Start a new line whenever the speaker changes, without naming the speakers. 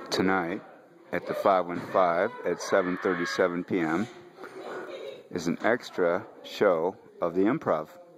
Tonight at the 515 at 7:37 p.m. is an extra show of the Improv.